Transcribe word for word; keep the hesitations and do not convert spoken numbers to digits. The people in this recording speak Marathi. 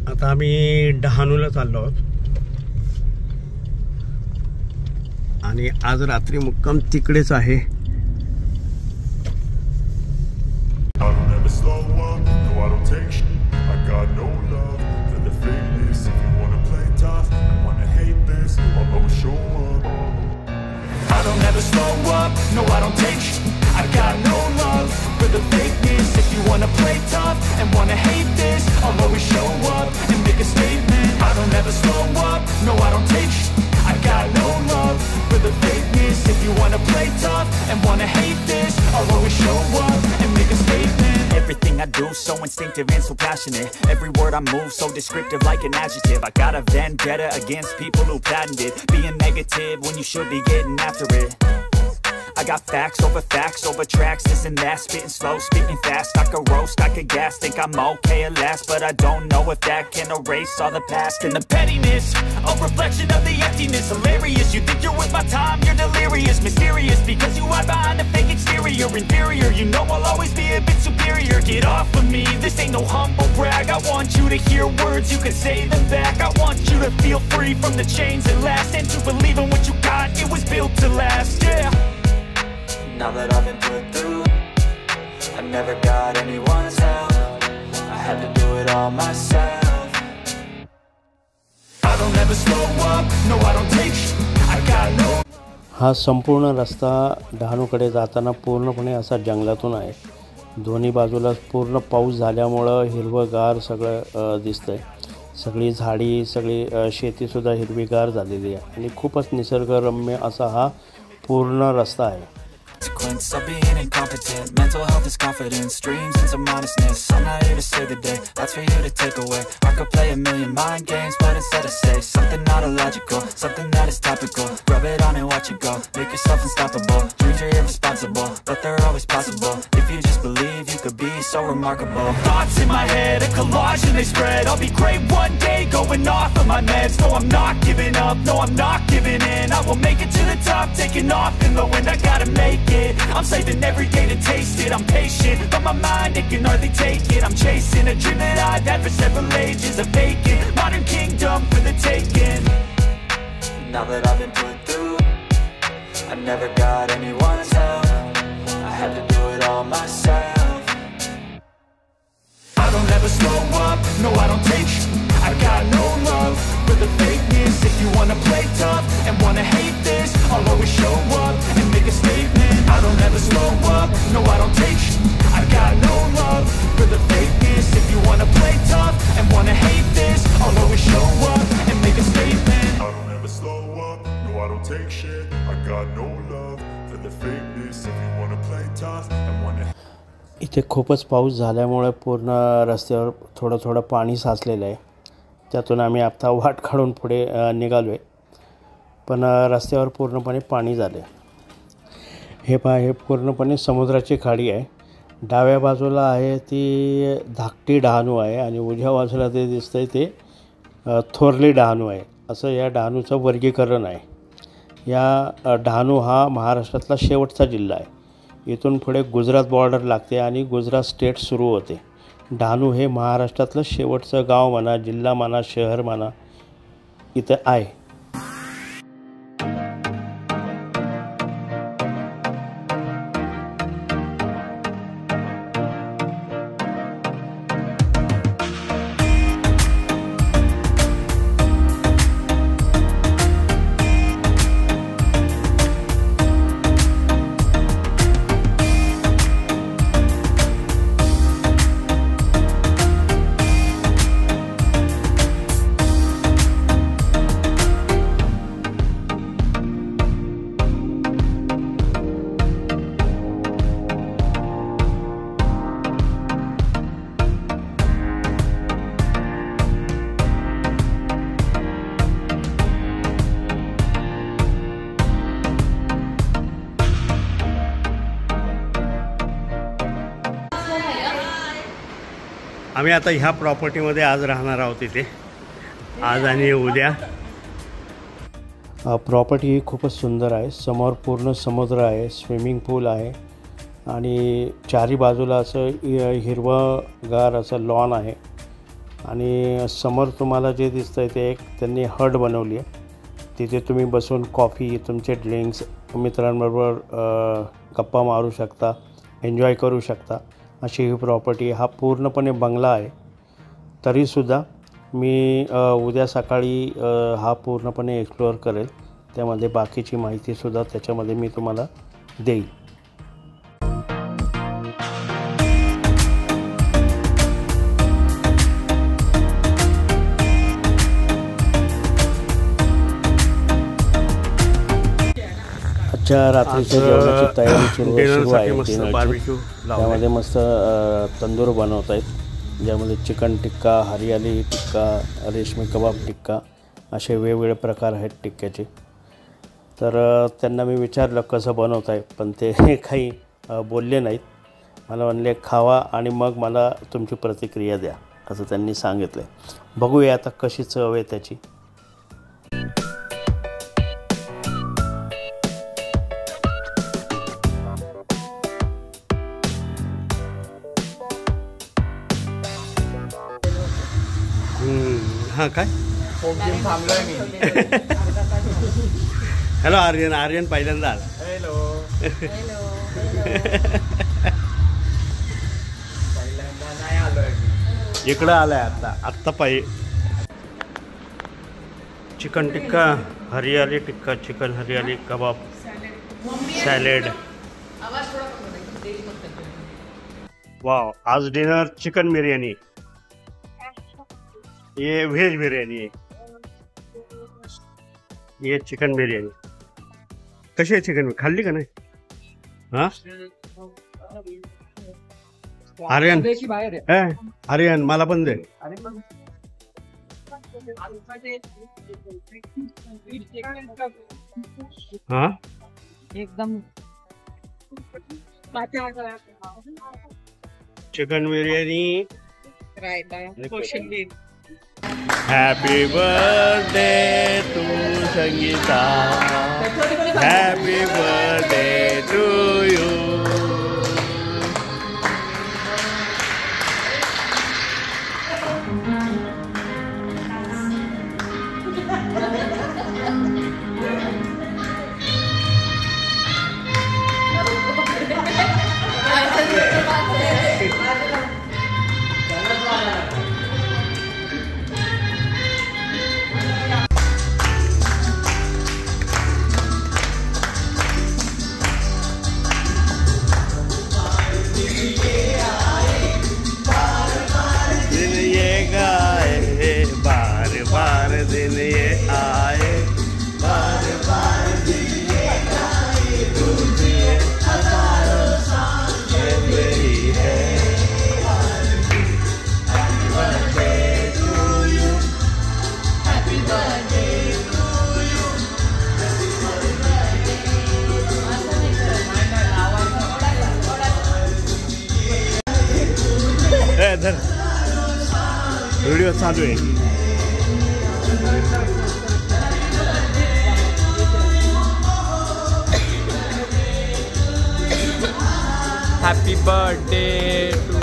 आता आम्ही डहाणूला चाललो आहोत आणि आज रात्री मुक्काम तिकडेच आहे। I don't ever slow up, no I don't take sh I got no love for the fakeness. If you wanna play tough and wanna hate this, I'll always show up and make a statement. I don't ever slow up, no I don't take sh I got no love for the fakeness. If you wanna play tough and wanna hate this, I'll always show up and make a statement. Everything I do so instinctive and so passionate. Every word I move so descriptive like an adjective. I got a vendetta against people who patented being negative when you should be getting after it. I got facts over facts over tracks, this and that, spitting slow, spitting fast. I could roast, I could gas, think I'm okay at last, but I don't know if that can erase all the past and the pettiness. A reflection of the emptiness, hilarious. You think you're worth my time, you're delirious, mysterious because you hide behind a fake exterior. Inferior, you know I'll always be a bit superior. Get off of me, this ain't no humble brag. I want you to hear words, you can say them back. I want you to feel free from the chains that last, and to believe in what you got, it was built to last, yeah. Now that I've been put through, I never got anyone's help. I had to do it all myself. I don't ever slow up, no I don't take sh I got no. हा संपूर्ण रस्ता डहाणूकडे जाताना पूर्णपणे असा जंगलातून आहे। दोन्ही बाजूला पूर्ण पाऊस झाल्यामुळे हिरवगार सगळं दिसतंय। सगळी झाडी, सगळी शेती सुद्धा हिरवीगार झालेली आहे आणि खूपच निसर्गरम्य असा हा पूर्ण रस्ता आहे। Of being incompetent, mental health is confidence, dreams and some honestness. I'm not here to save the day, that's for you to take away. I could play a million mind games, but instead I say something not illogical, something that is topical. Rub it on and watch it go, make yourself unstoppable. Dreams are irresponsible, but they're always possible. If you just believe, you could be so remarkable. Thoughts in my head, a collage and they spread. I'll be great one day, going off of my meds. No, I'm not giving up, no, I'm not giving in. I will make it to the top, taking off in the wind. I gotta make it, I'm saving every day to taste it. I'm patient, but my mind, it can hardly take it. I'm chasing a dream that I've had for several ages. A vacant, modern kingdom for the taking. Now that I've been put through, I never got anyone's help. I had to do it all myself. I don't ever slow up, no I don't take sh I got no love for the fakeness. If you wanna play tough and wanna hate this, I'll always show up and make a statement. I don't ever slow up, no I don't take sh I got no love for the fakeness. If you wanna play tough and wanna hate this, I'll always show up and make a statement. I don't ever slow up, no I don't take shit. I got no love for the fakeness. If you wanna play tough and wanna. इथे खूपच पाऊस झाल्यामुळे पूर्ण रस्त्यावर थोडं थोडं पाणी साचलेलं आहे। त्यातून आम्ही आता वाट काढून पुढे निघालोय, पण रस्त्यावर पूर्णपणे पाणी झाले। हे पहा, हे पूर्णपणे समुद्राची खाडी आहे। डाव्या बाजूला आहे ती धाकटी डहाणू आहे आणि उजव्या बाजूला ते दिसतंय ते थोरली डहाणू आहे। असं या डहाणूचं वर्गीकरण आहे। या डहाणू हा महाराष्ट्रातला शेवटचा जिल्हा आहे। इथून पुढे गुजरात बॉर्डर लागते आणि गुजरात स्टेट सुरू होते। डहाणू हे महाराष्ट्रातलं शेवटचं गाव म्हणा, जिल्हा म्हणा, शहर म्हणा इथं आहे। आम्ही आता ह्या प्रॉपर्टीमध्ये आज राहणार आहोत। इथे आज आणि उद्या। प्रॉपर्टी ही खूपच सुंदर आहे। समोर पूर्ण समुद्र आहे, स्विमिंग पूल आहे आणि चारी बाजूला असं हिरवंगार असं लॉन आहे। आणि समोर तुम्हाला जे दिसतं आहे ते एक त्यांनी हट बनवली आहे. तिथे तुम्ही बसून कॉफी, तुमचे ड्रिंक्स, मित्रांबरोबर गप्पा मारू शकता, एन्जॉय करू शकता. अशी ही प्रॉपर्टी, हा पूर्णपणे बंगला आहे. तरीसुद्धा मी उद्या सकाळी हा पूर्णपणे एक्सप्लोअर करेल. त्यामध्ये बाकीची माहितीसुद्धा त्याच्यामध्ये मी तुम्हाला देईल. आजच्या रात्रीच्या जेवणाची तयारी सुरू सुरू आहे. डिनरची त्यामध्ये मस्त तंदूर बनवत आहेत, ज्यामध्ये चिकन टिक्का, हरियाली टिक्का, रेशमी कबाब टिक्का असे वेगवेगळे प्रकार आहेत टिक्क्याचे. तर त्यांना मी विचारलं कसं बनवत आहे, पण ते काही बोलले नाहीत. मला म्हणले खावा आणि मग मला तुमची प्रतिक्रिया द्या असं त्यांनी सांगितलं. बघूया आता कशी चव आहे त्याची. हां काय थांबलोय मी. हॅलो आर्यन. आर्यन पहिल्यांदा आला. हॅलो. पहिल्यांदा नाही आलोय. इकडं आलाय आता आत्ता पाहिजे. चिकन टिक्का, हरियाली tikka, chicken hariyali kebab, salad. Wow, आज डिनर चिकन बिर्याणी. ये व्हेज बिर्याणी आहे. ये चिकन बिर्याणी. कशी आहे चिकन? खाल्ली का नाही? हां आर्यन, ए आर्यन मला पण दे. हां एकदम चिकन बिर्याणी. कोशिंबीर. Happy birthday to Sangeeta. Happy birthday to you. Video चालू आहे. Happy birthday to